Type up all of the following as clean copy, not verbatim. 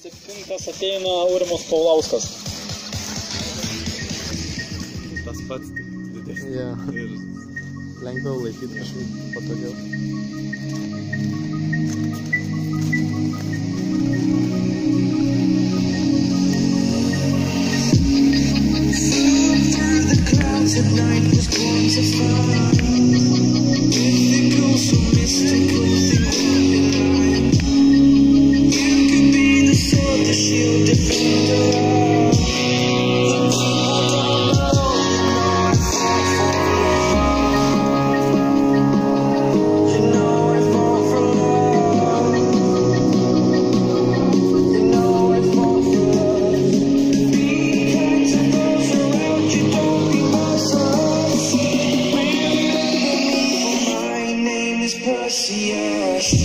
7 ateina Aurimas Paulauskas. Tas pats tik didesnis. Jo. Ir Lengviau laikyti kažkaip patogiau. At night was born to fly. Mythical, so mystical, think in mind. You could be the sword, the shield, defender. You know I fall for love. You know I fall for love. Be kind to those around you, don't be Perseus.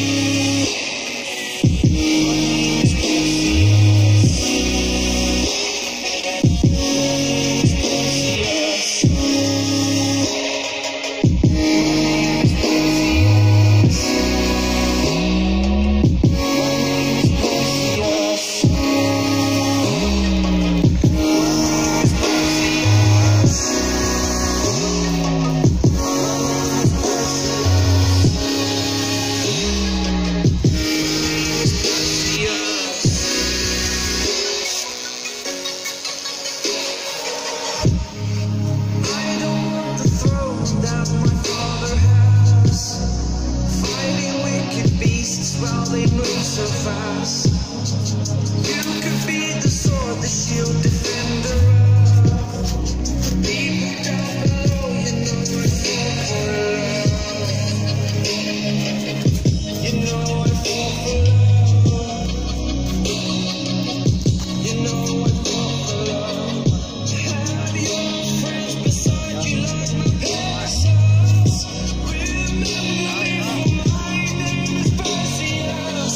While they move so fast, you could be the sword, the shield, defender of people down below. You know I fall for love. You know I fall for love. You know I fall for love. Have your friends beside you like my precious. Remember my name is Perseus.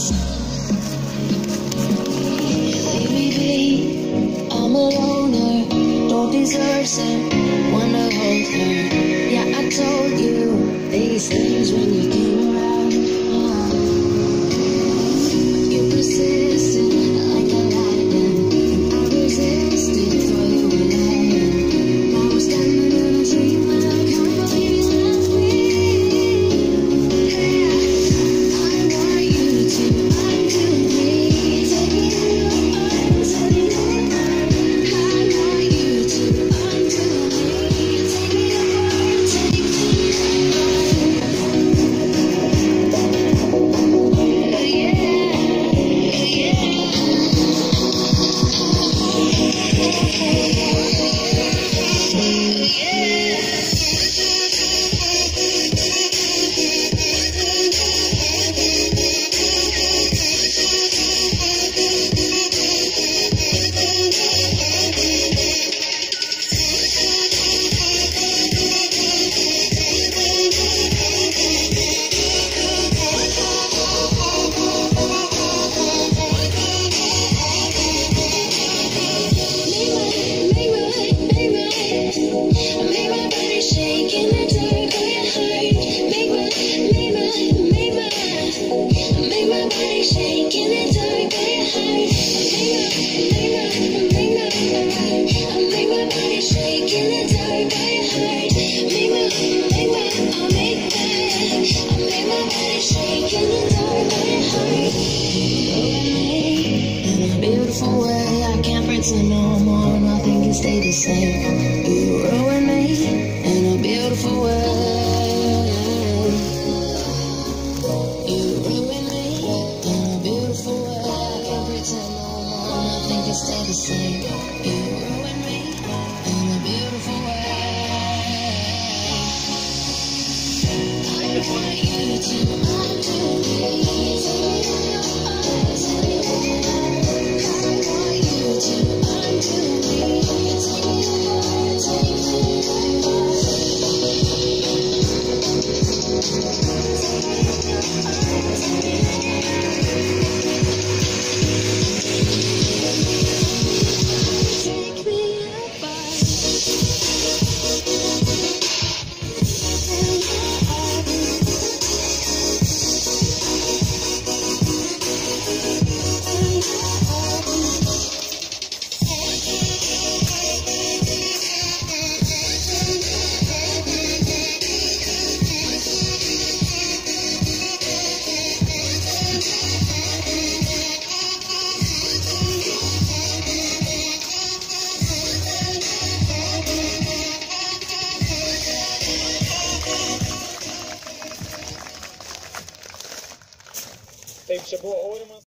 I'm a loner, don't deserve someone to hold her. Yeah, I told you these things when you came around. You persisted like a lion. I resisted, throw you a lion. I was standing in a dream when I can't believe you left me. I want you to undo me, take me in your arms, take me in your arms. I want you to undo me, take me apart, take me beautiful way, I can't pretend no more, nothing can stay the same. You ruin me in a beautiful way. You ruin me in a beautiful way, I can't pretend no more, nothing can stay the same. You ruin me in a beautiful way. I want you to undo me, take me in your eyes, take me in your eyes. I want you to undo me, take me in your eyes, take me in your eyes. Čia buvo Aurimas.